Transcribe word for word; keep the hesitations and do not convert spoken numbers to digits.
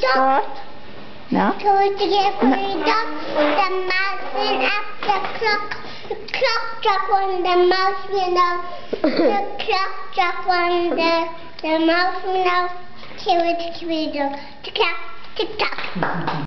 clock. No? So to get rid of the mouse went up the clock. The clock dropped on the mouse went off. The clock dropped on the, the mouse went off. To get rid of the clock. Tick tock.